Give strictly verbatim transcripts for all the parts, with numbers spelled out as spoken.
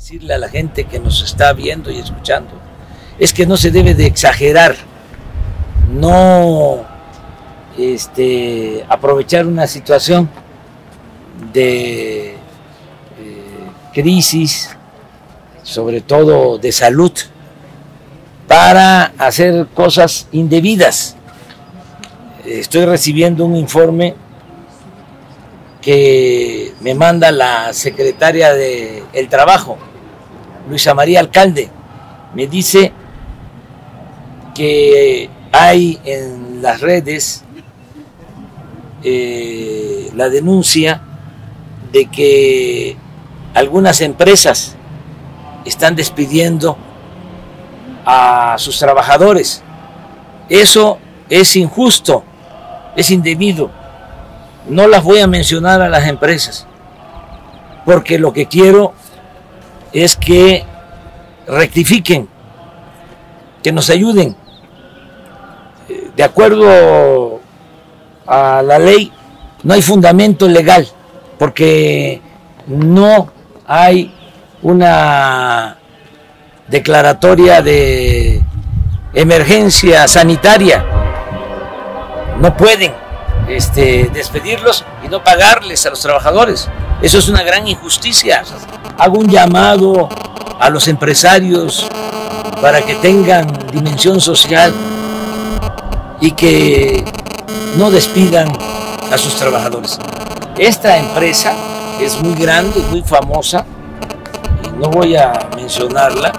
decirle a la gente que nos está viendo y escuchando es que no se debe de exagerar, no este, aprovechar una situación de eh, crisis, sobre todo de salud, para hacer cosas indebidas. Estoy recibiendo un informe que me manda la secretaria del Trabajo, Luisa María Alcalde. Me dice que hay en las redes eh, la denuncia de que algunas empresas están despidiendo a sus trabajadores. Eso es injusto, es indebido. No las voy a mencionar a las empresas, porque lo que quiero es que rectifiquen, que nos ayuden. De acuerdo a la ley, no hay fundamento legal, porque no hay una declaratoria de emergencia sanitaria. No pueden este, despedirlos y no pagarles a los trabajadores. Eso es una gran injusticia. Hago un llamado a los empresarios para que tengan dimensión social y que no despidan a sus trabajadores. Esta empresa es muy grande, muy famosa, y no voy a mencionarla,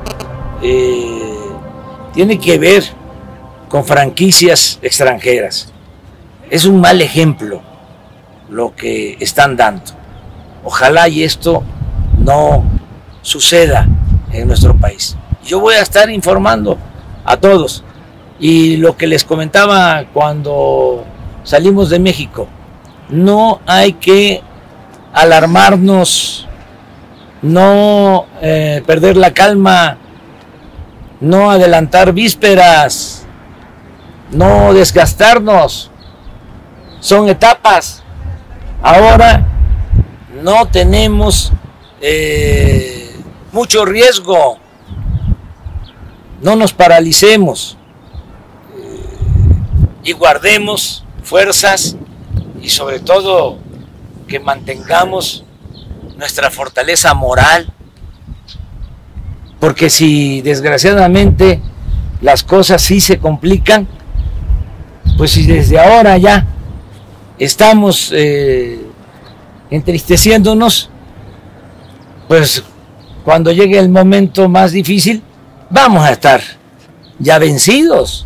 eh, tiene que ver con franquicias extranjeras. Es un mal ejemplo lo que están dando. Ojalá y esto no suceda en nuestro país. Yo voy a estar informando a todos. Y lo que les comentaba cuando salimos de México, no hay que alarmarnos, no eh, perder la calma, no adelantar vísperas, no desgastarnos. Son etapas. Ahora no tenemos eh, mucho riesgo. No nos paralicemos eh, y guardemos fuerzas y sobre todo que mantengamos nuestra fortaleza moral, porque si desgraciadamente las cosas sí se complican, pues si desde ahora ya estamos eh, entristeciéndonos, pues cuando llegue el momento más difícil vamos a estar ya vencidos.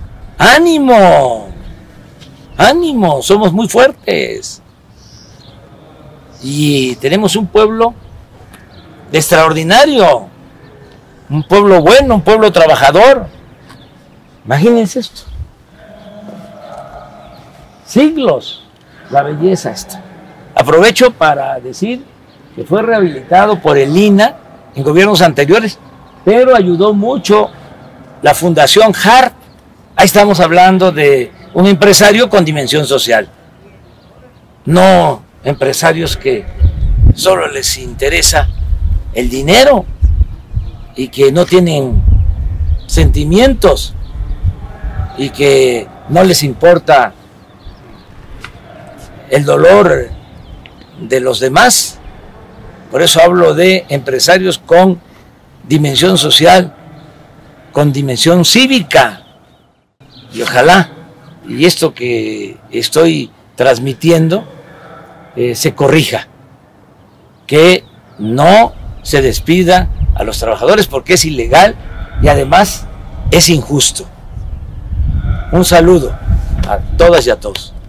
¡Ánimo! ¡Ánimo! Somos muy fuertes y tenemos un pueblo extraordinario, un pueblo bueno, un pueblo trabajador. Imagínense esto. Siglos, la belleza esta. Aprovecho para decir que fue rehabilitado por el I N A en gobiernos anteriores, pero ayudó mucho la Fundación Hart. Ahí estamos hablando de un empresario con dimensión social, no empresarios que solo les interesa el dinero y que no tienen sentimientos y que no les importa el dolor de los demás. Por eso hablo de empresarios con dimensión social, con dimensión cívica. Y ojalá, y esto que estoy transmitiendo, eh, se corrija, que no se despida a los trabajadores porque es ilegal y además es injusto. Un saludo a todas y a todos.